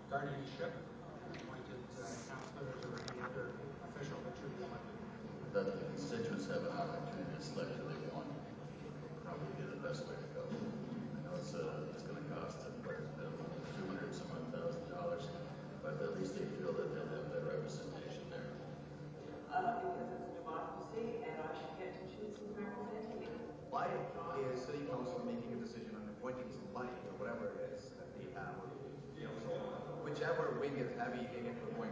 guardianship, appointed councillors or any other official that should be elected? That the constituents have an opportunity to select who they want would probably be the best way to go. I know it's going to cost quite a bit, $200 some odd thousand, but at least they feel that they'll have that representation there. Because it's a democracy, and I should get to choose who's representing me. Why is City Council making a decision on appointing somebody or whatever it is that they have? So whichever wing is heavy, they get to appoint